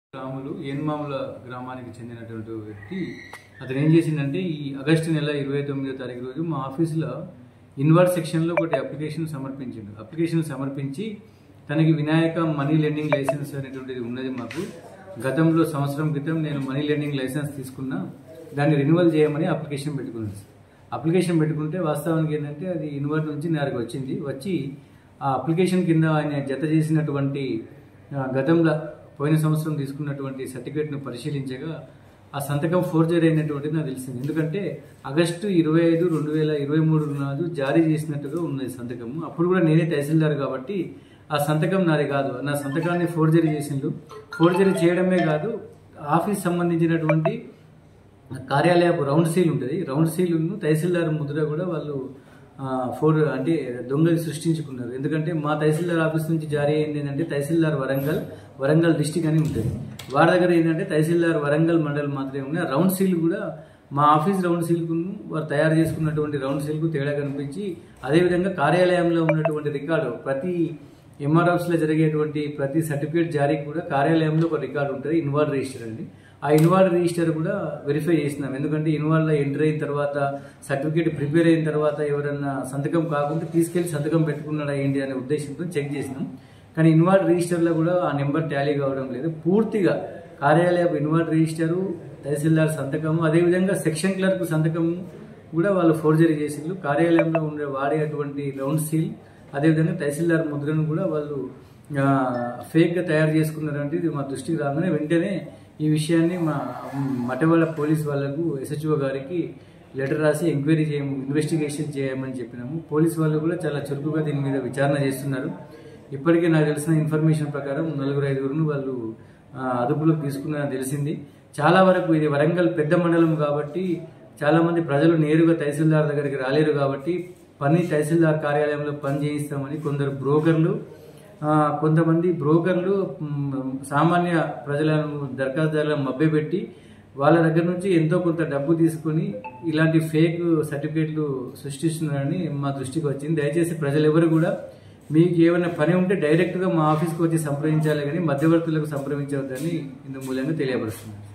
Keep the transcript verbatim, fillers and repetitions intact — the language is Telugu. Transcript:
రాములు ఏన్మాముల గ్రామానికి చెందినటువంటి వ్యక్తి అతను ఏం చేసిందంటే ఈ ఆగస్టు నెల ఇరవై తొమ్మిదో తారీఖు రోజు మా ఆఫీసులో ఇన్వర్ట్ సెక్షన్లో ఒకటి అప్లికేషన్ సమర్పించిండు. అప్లికేషన్ సమర్పించి తనకి వినాయక మనీ లెండింగ్ లైసెన్స్ అనేటువంటిది ఉన్నది. మాకు గతంలో సంవత్సరం క్రితం నేను మనీ లెండింగ్ లైసెన్స్ తీసుకున్నా, దాన్ని రెన్యువల్ చేయమని అప్లికేషన్ పెట్టుకున్నాను. అప్లికేషన్ పెట్టుకుంటే వాస్తవానికి ఏంటంటే అది ఇన్వర్ట్ నుంచి నాకు వచ్చింది. వచ్చి ఆ అప్లికేషన్ కింద ఆయన జత చేసినటువంటి గతంలో పోయిన సంవత్సరం తీసుకున్నటువంటి సర్టిఫికేట్ను పరిశీలించగా ఆ సంతకం ఫోర్జరీ అయినటువంటిది నాకు తెలిసింది. ఎందుకంటే ఆగస్టు ఇరవై ఐదు రెండు వేల ఇరవై మూడు నాడు జారీ చేసినట్టుగా ఉన్నది సంతకము. అప్పుడు కూడా నేనే తహసీల్దార్ కాబట్టి ఆ సంతకం నాది కాదు, నా సంతకాన్ని ఫోర్జరీ చేసిండు. ఫోర్జరీ చేయడమే కాదు, ఆఫీస్ సంబంధించినటువంటి కార్యాలయపు రౌండ్ సీల్ ఉంటుంది, రౌండ్ సీల్ను తహసీల్దార్ ముద్ర కూడా వాళ్ళు ఫోర్ అంటే దొంగలు సృష్టించుకున్నారు. ఎందుకంటే మా తహసీల్దార్ ఆఫీస్ నుంచి జారీ అయింది ఏంటంటే తహసీల్దార్ వరంగల్ వరంగల్ డిస్టిక్ అని ఉంటుంది. వారి దగ్గర ఏంటంటే తహసీల్దార్ వరంగల్ మండలం మాత్రమే ఉన్నాయి. రౌండ్ సీల్ కూడా మా ఆఫీస్ రౌండ్ సీల్కు వారు తయారు చేసుకున్నటువంటి రౌండ్ సీల్కు తేడా కనిపించి, అదేవిధంగా కార్యాలయంలో ఉన్నటువంటి రికార్డు ప్రతి ఎంఆర్ఎఫ్స్లో జరిగేటువంటి ప్రతి సర్టిఫికేట్ జారీకి కూడా కార్యాలయంలో ఒక రికార్డు ఉంటుంది, ఇన్వార్డ్ రిజిస్టర్ అండి. ఆ ఇన్వార్డ్ రిజిస్టర్ కూడా వెరిఫై చేసినాం. ఎందుకంటే ఇన్వార్డ్లో ఎంటర్ అయిన తర్వాత సర్టిఫికేట్ ప్రిపేర్ అయిన తర్వాత ఎవరన్నా సంతకం కాకుండా తీసుకెళ్లి సంతకం పెట్టుకున్నాడా ఏంటి అనే ఉద్దేశంతో చెక్ చేసినాం. కానీ ఇన్వార్డ్ రిజిస్టర్లో కూడా ఆ నెంబర్ టాలీ కావడం లేదు. పూర్తిగా కార్యాలయపు ఇన్వార్డ్ రిజిస్టరు, తహసీల్దార్ సంతకము, అదేవిధంగా సెక్షన్ క్లర్క్ సంతకము కూడా వాళ్ళు ఫోర్జరీ చేసిండ్రు. కార్యాలయంలో ఉండే వాడేటువంటి రౌండ్ సీల్, అదేవిధంగా తహసీల్దార్ ముద్రను కూడా వాళ్ళు ఫేక్గా తయారు చేసుకున్నారంటే ఇది మా దృష్టికి రాగానే వెంటనే ఈ విషయాన్ని మా మటవాళ్ళ పోలీస్ వాళ్లకు ఎస్హెచ్ఓ గారికి లెటర్ రాసి ఎంక్వైరీ చేయ ఇన్వెస్టిగేషన్ చేయమని చెప్పినాము. పోలీస్ వాళ్ళు కూడా చాలా చురుకుగా దీని మీద విచారణ చేస్తున్నారు. ఇప్పటికే నాకు తెలిసిన ఇన్ఫర్మేషన్ ప్రకారం నలుగురు ఐదుగురును వాళ్ళు అదుపులోకి తీసుకున్నారని తెలిసింది. చాలా వరకు ఇది వరంగల్ పెద్ద మండలం కాబట్టి చాలా మంది ప్రజలు నేరుగా తహసీల్దార్ దగ్గరికి రాలేరు కాబట్టి పని తహసీల్దార్ కార్యాలయంలో పని చేయిస్తామని కొందరు బ్రోకర్లు కొంతమంది బ్రోకర్లు సామాన్య ప్రజలను దరఖాస్తుదారులను మభ్యపెట్టి వాళ్ళ దగ్గర నుంచి ఎంతో కొంత డబ్బు తీసుకుని ఇలాంటి ఫేక్ సర్టిఫికేట్లు సృష్టిస్తున్నారని మా దృష్టికి వచ్చింది. దయచేసి ప్రజలు ఎవరు కూడా మీకు ఏమైనా పని ఉంటే డైరెక్ట్గా మా ఆఫీస్కి వచ్చి సంప్రదించాలి, కానీ మధ్యవర్తులకు సంప్రదించవద్దని ఇందు మూలంగా తెలియపరుస్తున్నారు.